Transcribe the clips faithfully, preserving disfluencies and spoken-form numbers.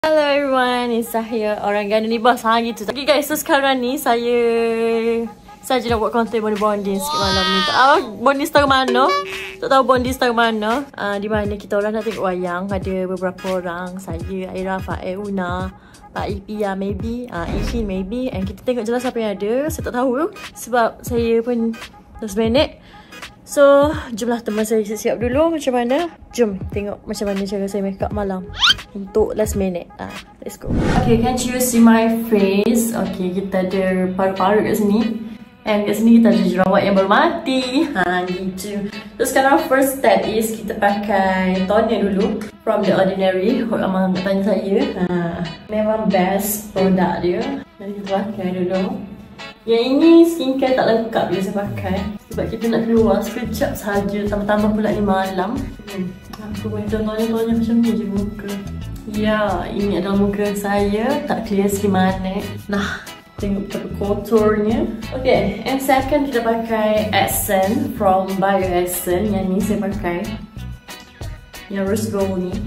Hello everyone, it's Sahir, orang ganda ni bos. Ha gitu. Okay guys, so sekarang ni saya saja nak buat konten bonding-bonding sikit malam ni. Tak tahu bonding star mana. Tak tahu bonding star mana. Uh, di mana kita orang nak tengok wayang. Ada beberapa orang. Saya, Aira, Fael, Una, Pak Ipia maybe, uh, Ishin maybe. And kita tengok jelas apa yang ada. Saya tak tahu sebab saya pun last minute. So, jomlah teman saya siap-siap dulu macam mana. Jom tengok macam mana cara saya make up malam untuk last minute. Ah, let's go. Okay, can you see my face? Okay, kita ada paru-paru kat sini. And kat sini kita ada jerawat yang baru mati. Ha, gitu. So, sekarang first step is kita pakai toner dulu. From The Ordinary. Hope Amang nak tanya saya. Ha, memang best produk dia. Mari kita pakai dulu. Yang ini skincare tak lengkap dia saya pakai. Sebab kita nak keluar sekejap sahaja. Tambah-tambah pula ni malam. Hmm. Aku boleh tonton-tonton macam ni je muka. Ya, ini adalah muka saya. Tak clear sikit mana. Nah, tengok betapa kotornya. Okay, and second kita pakai Essence from Bio Essence. Yang ni saya pakai. Yang rose gold ni.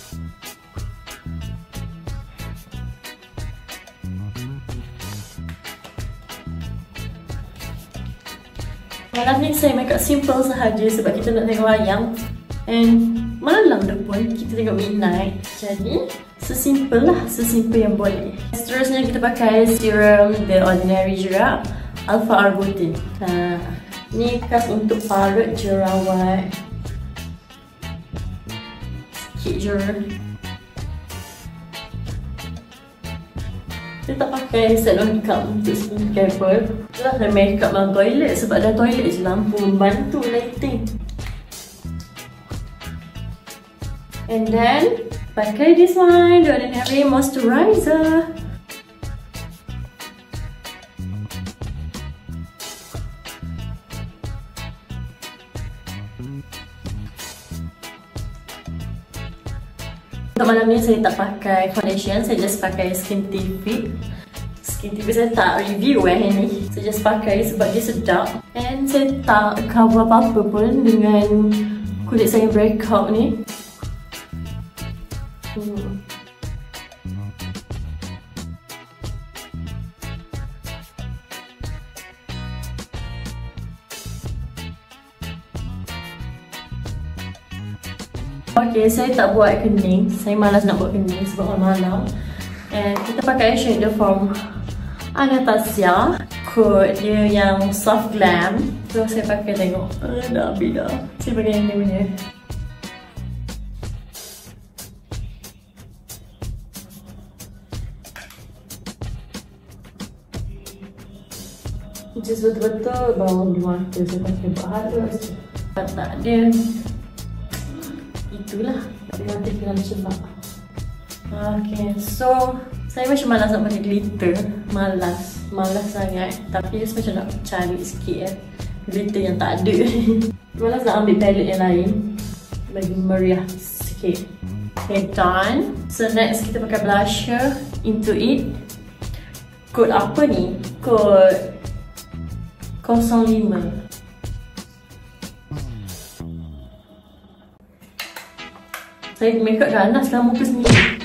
Malam ni saya make up simple sahaja sebab kita nak tengok wayang. And malam dah pun kita tengok midnight. Jadi sesimple lah, sesimple yang boleh. Seterusnya kita pakai serum The Ordinary juga, Alpha Arbutin. Ha, ni khas untuk parut jerawat. Sikit je. Saya tak pakai set lengkap untuk skincare pun. Itulah saya make up dalam toilet sebab dalam toilet je lampu membantu lighting. And then pakai this one, The Ordinary Moisturizer. Untuk malam ni saya tak pakai foundation, saya just pakai Skintific. Skintific saya tak review eh ni. Saya just pakai sebab dia sedap. And saya tak cover apa-apa pun dengan kulit saya breakout ni. Hmm. Okay, saya tak buat kening. Saya malas nak buat kening sebab malam. And kita pakai shadow from Anastasia. Kod dia yang soft glam. So saya pakai tengok. Uh, dah habis dah. Saya pakai yang ni punya. Just betul-betul bawah di mata. Saya pakai bahalus. Tak dia. Itulah di mata kena cepat. Okay, so saya macam malas nak pakai glitter. Malas, malas sangat. Tapi just macam nak cari sikit eh glitter yang tak ada. Malas nak ambil palette yang lain bagi meriah sikit. Okay, done. So next kita pakai blusher Into It. Kod apa ni? Kod kosong lima. Saya make up ganas lah muka sendiri.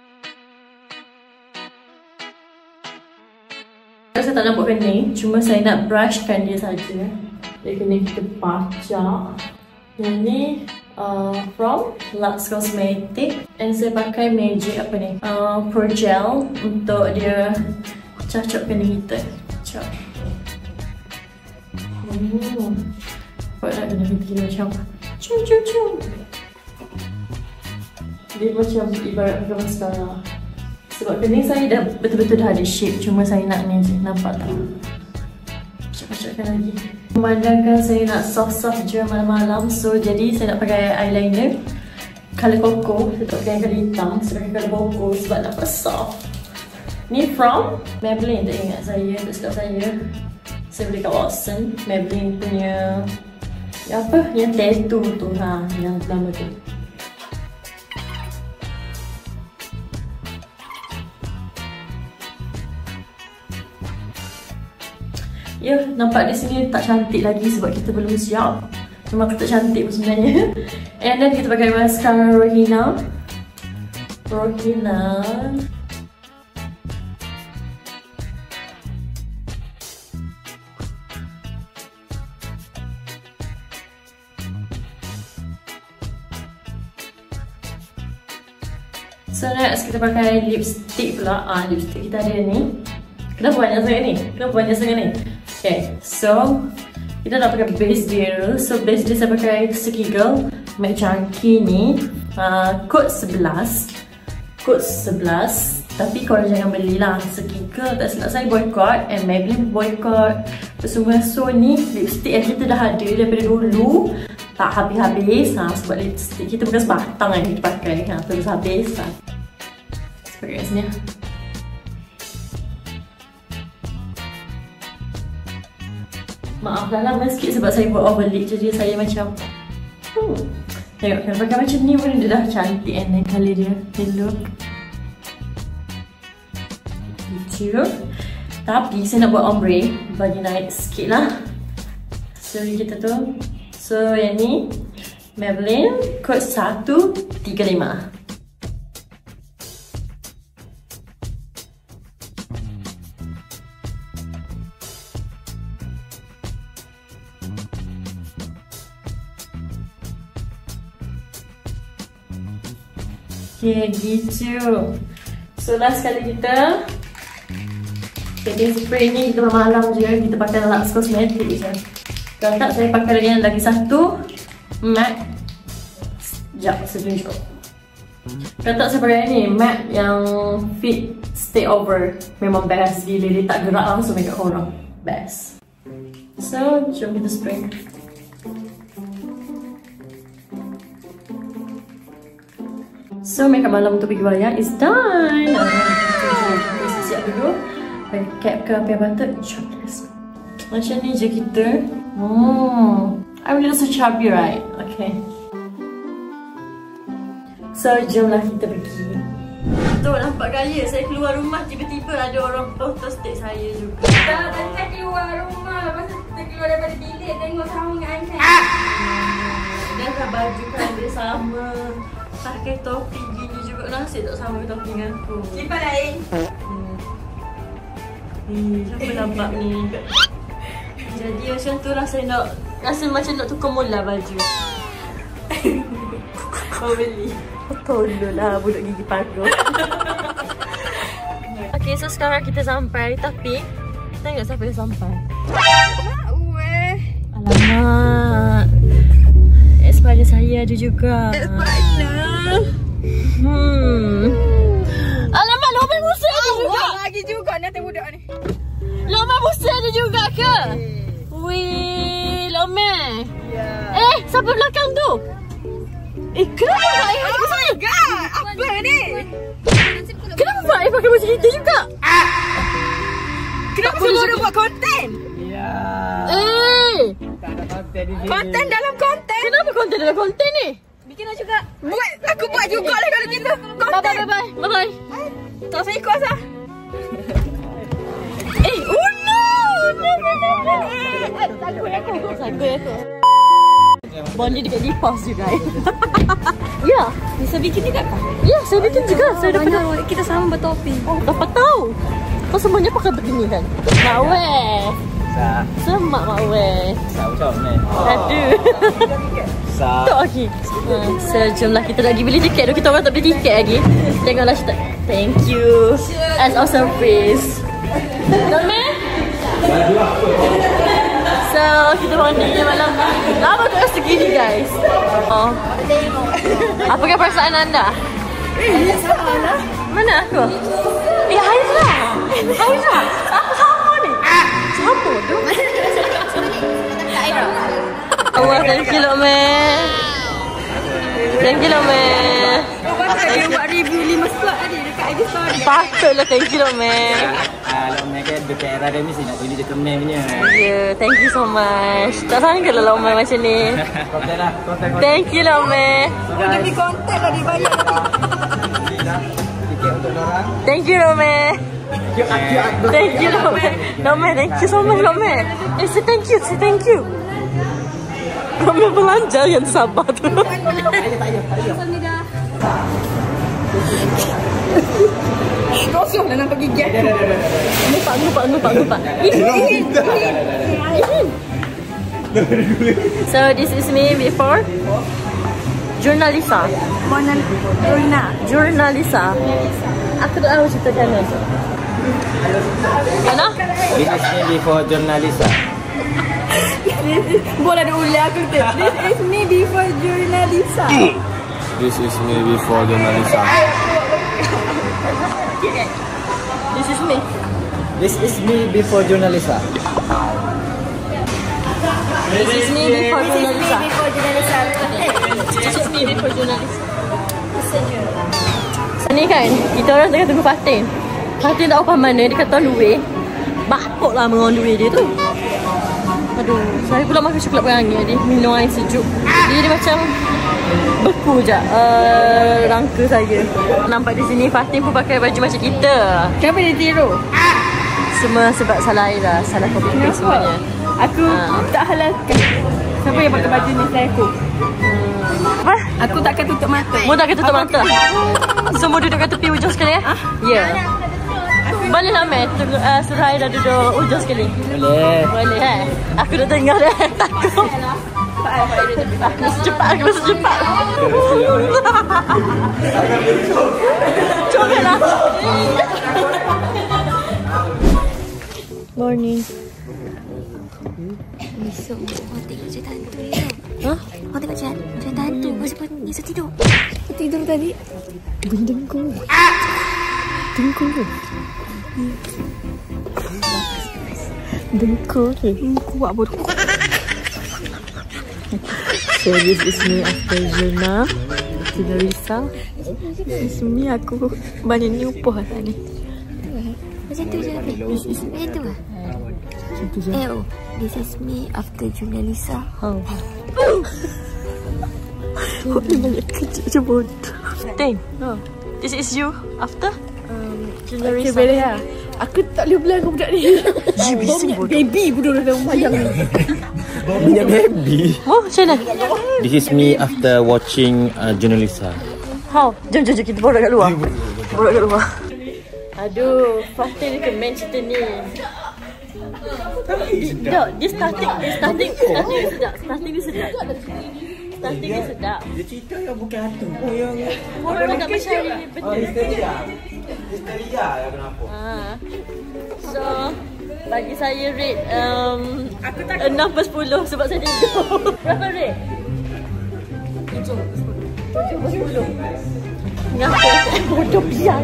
Saya tak nak buat kening, cuma saya nak brushkan dia saja. Jadi kening kita pacak. Yang ni uh, from Lux Cosmetics. And saya pakai Magic apa ni? Uh, Pro Gel untuk dia cacok kening kita. Cacok. Hmm. Buat nak kena bikin macam cum cum cum. Dia macam ibarat pakai mascara. Sebab kening saya dah betul-betul dah ada shape. Cuma saya nak ni je. Nampak tak? Pacak-pacakkan lagi. Memandangkan saya nak soft-soft je malam-malam. So jadi saya nak pakai eyeliner colour cocoa. Saya tak pakai colour hitam. Saya pakai colour cocoa sebab nampak soft. Ni from Maybelline. Tak ingat saya. Tak silap saya. Saya beli kat Watson. Maybelline punya apa? Yang tattoo tu. Ha, yang lama tu. Ya, nampak di sini tak cantik lagi sebab kita belum siap. Memang tak cantik pun sebenarnya. And then kita pakai mascara Rohina. Pro Hina. So next kita pakai lipstick pula. Ah, lipstick kita ada ni. Kenapa banyak sangat ni? Kenapa banyak sangat ni? Okay, so kita nak pakai base dia. So base dia saya pakai Skiggle Matte Chunky ni. Uh, kod sebelas. Kod sebelas. Tapi korang jangan belilah. Skiggle tak silap saya boycott. And Maybelline boycott. Semua so ni lipstick yang kita dah ada daripada dulu. Tak habis-habis. Ha, sebab lipstick kita bukan sebatang kan kita pakai. Ha, terus habis. Ha. Pakai kat sini. Maaf dah lama sikit sebab saya buat overlay. Jadi saya macam hmm. Tengok kan pakai macam ni pun dia dah cantik. And then colour dia, dia look gitu. Tapi saya nak buat ombre, bagi naik sikit lah. So kita tu. So yang ni Maybelline kod satu tiga lima. Okay, gitu. So last kali kita setting spray ni kita malam je. Kita pakai Lux Cosmetics je. Kalau tak saya pakai yang lagi satu matte. Sekejap saya tunjuk. Kalau tak saya pakai ni matte yang Fit Stay Over. Memang best gila. Dia tak gerak langsung makeup korang. Best. So jom kita spray. So makeup malam untuk pergi wayang is done. Kita siap dulu. Pakai cap ke apa yang patut. Chocolate. Macam ni je kita. Hmm. I look so chubby, right? Okay. So jomlah kita pergi. Tuh nampak gaya saya keluar rumah tiba-tiba ada orang foto stick saya juga. Dah tak keluar rumah. Lepas tu kita keluar daripada bilik tengok sama dengan Aisyah. Dan dah baju kan dia sama. Pakai topi gini juga. Nasib tak sama ke topi dengan aku. Lipat lain. Hmm. Ni siapa nampak ni? Jadi macam tu lah saya nak. Rasa macam nak tukar mula baju. Kau beli. Tolong lah budak gigi pagar. Okay, so sekarang kita sampai. Tapi tengok siapa yang sampai. Weh. Alamak. Ex-partner saya ada juga. Ex-partner. Hmm. Alamak, lomba musa ada juga. Lagi juga nanti budak ni. Lomba musa ada juga ke? Wih, lomba. Ya. Eh, siapa belakang tu? Eh, kenapa Pak Aif pakai saya? Apa ni? Kenapa Pak Aif pakai baju kita juga? Kenapa semua orang buat konten? Ya. Eh, Tak ada konten di sini. Konten dalam konten. kenapa konten dalam konten ni? Bikinlah juga. Buat, aku buat juga lah kalau gitu. Bye Konten. bye bye bye bye. Tak saya ikut asal. Eh, oh no! No no no no. Eh, takut aku. Takut aku. Bondi dekat di pause juga. Ya, Bisa bikin juga kan? ya saya bikin juga. Saya dapat Banyak kita sama bertopi. oh, dapat tahu. Kau semuanya pakai begini kan? Mak weh. Sa. Semak mak weh. Sa macam ni. Aduh. Sa. Tak lagi. Ha, so jomlah kita nak pergi beli tiket. Kita orang tak beli tiket lagi. Tengoklah cerita. Thank you. As a surprise. Dome? So kita bonding je malam ni. Lama tu rasa gini guys. Oh. Apakah perasaan anda? Eh, salah. Mana aku? Eh, Haizah. Haizah. Apa sama ni? Siapa tu? Allah, thank you loh, man. Thank you loh, man. Kau pasal dia buat review lima slot tadi dekat I G story. Patutlah thank you loh, man. Kalau mereka dekat era dia mesti nak beli dekat main punya. Yeah, thank you so much. Tak sangka lah loh, man macam ni. Konten lah, konten konten. Thank you loh, man. Demi konten lah dibayar nanti. Tiket untuk orang. Thank you loh, man. Yuk, yuk, yuk. Thank you loh, man. Loh, man, thank you so much loh, man. Eh, say thank you, say thank you. Kami belanja yang sabar tu. Samida. Kosong dah nampak gigi aku. Ngupak, ngupak, ngupak, ngupak. So this is me before Jurnalisa. Mana? Jurna. Jurnalisa. Aku tak tahu ceritakan ni. Mana? This is me before Jurnalisa. Boleh ada ulang aku tu. This is me before Jurnalisa. This is me before Jurnalisa. This is me. This is me before Jurnalisa. This is me before Jurnalisa. Before Jurnalisa. This is me before Jurnalisa. Ni kan, kita orang tengah tunggu Fatin. Fatin tak tahu mana, dia kata luwe. Bakpok lah dengan luwe dia tu. Aduh, saya pula makan coklat perangi dia. Minum air sejuk. Dia, dia macam beku je uh, rangka saya. Nampak di sini Fatin pun pakai baju macam kita. Kenapa dia tiru? Semua sebab salah Aira, salah copy paste semuanya. Aku Ha. tak halalkan. Siapa yang pakai baju ni selain aku? Apa? Aku takkan tutup mata. Mu tak kena tutup mata. Semua duduk kat tepi ujung sekali ya? Ya. Boleh lah Mat, uh, suruh Aira duduk ujung sekali. Boleh. Boleh eh? Aku dah tengah dah, takut. Aku mesti cepat, aku mesti cepat. Cuba lah. Morning. Esok orang tengok cerita hantu ni tau. Ha? Orang tengok cerita, cerita hantu. Masa pun esok tidur. Tidur tadi. Gendengku. Dengku. Dengku. Kuat bodoh. So this is me after Juna. Jurnalisa. This is me aku banyak ni upah lah ni. Macam tu je. Macam tu lah. Eh oh. This is me after Jurnalisa. Oh. Dia banyak kerja je bodoh. Ting. Ha. This is you after? Um, Jurnalisa. okay, boleh lah. Aku tak boleh belah budak ni. You bising bodoh. Baby bodoh dalam mayang ni. Punya baby. Oh, macam mana? This is me after watching uh, Jurnalisa. How? Jom, jom, jom. Kita borak kat luar. Borak kat luar. Aduh, Fatin recommend cerita ni. Tak, dia starting, dia starting, starting dia sedap. Starting dia sedap. Starting dia sedap. Dia cerita yang bukan hantu. Oh, yang... Orang tak percaya ni Oh, betul. histeria. Histeria lah kenapa. Ha. So, bagi saya rate um, enam per sepuluh sebab saya tidur. Berapa rate? tujuh per sepuluh. Ngapa? Bodoh biar.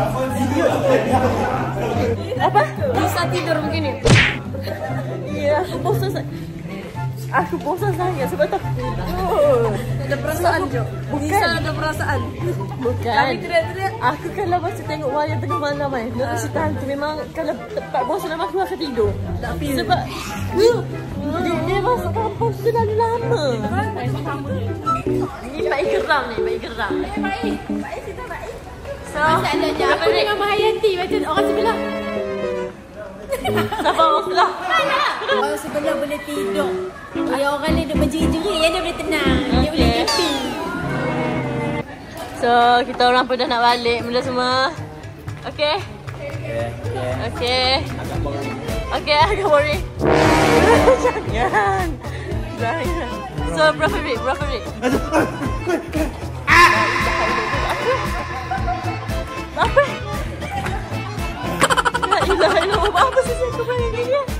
Apa? Bisa tidur begini. Ya, aku bosan sangat. Aku bosan sangat sebab takut. Ada perasaan je. Bukan. Bisa ada perasaan. Bukan. Kami teriak-teriak. Aku kalau masa tengok wayang tengah malam kan, nak cerita hantu memang kalau tempat bosan aku akan tidur. Tak feel. Sebab dia, dia masuk kampung tu terlalu lama. Ni baik geram ni, baik geram. Baik. Baik cerita baik. So, Masalahnya aku dengan Mahayati macam orang sebelah. siapa orang sebelah? Orang sebelah boleh tidur. Yang orang lain duduk berjeri-jeri, yang dia boleh tenang. Dia Okay. boleh happy. So, kita orang pun dah nak balik benda semua. Okay? Okay, okay. Okay. Okay, agak boring. Jangan. Jangan. So, berapa rate? Berapa rate? Apa? La ilaha illallah. Apa sih aku main ni dia?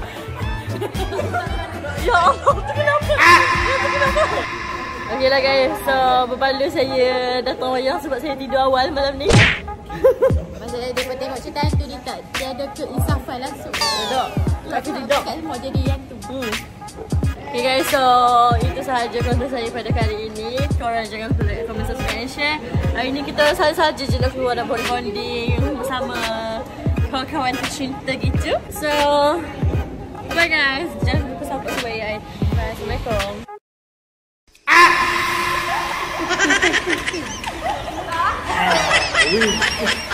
Ya Allah, tu kenapa? Ya, tu kenapa? Okay lah guys, so berbaloi saya datang wayang sebab saya tidur awal malam ni. Masalah dia tengok cerita hantu dia tak. Dia ada keinsafan langsung. Tidak, aku tidak. Kan mau jadi hantu. Hmm. Okay guys, so itu sahaja konten saya pada kali ini. Korang jangan lupa like, comment, subscribe and share. Hari ni kita saja-saja je nak keluar dan bonding bersama kawan-kawan tercinta gitu. So, bye guys. Jangan lupa support saya. Bye. Assalamualaikum. Ah!